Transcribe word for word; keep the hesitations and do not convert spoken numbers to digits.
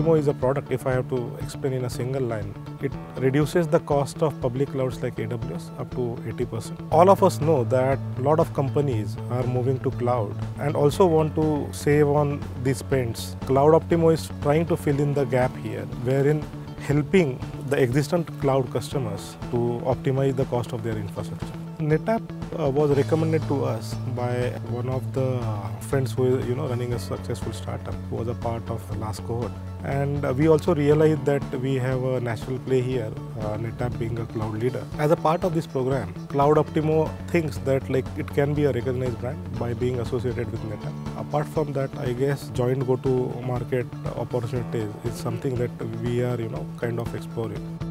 CloudOptimo is a product, if I have to explain in a single line, it reduces the cost of public clouds like A W S up to eighty percent. All of us know that a lot of companies are moving to cloud and also want to save on these spends. CloudOptimo is trying to fill in the gap here, wherein helping the existing cloud customers to optimize the cost of their infrastructure. NetApp uh, was recommended to us by one of the friends who is you know running a successful startup, who was a part of the last cohort. And uh, we also realized that we have a natural play here, uh, NetApp being a cloud leader. As a part of this program, CloudOptimo thinks that like it can be a recognized brand by being associated with NetApp. Apart from that, I guess joint go-to-market opportunities is something that we are you know kind of exploring.